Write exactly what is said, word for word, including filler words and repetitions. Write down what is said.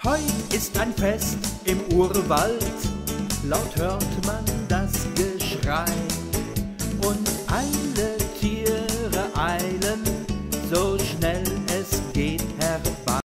Heut ist ein Fest im Urwald, laut hört man das Geschrei.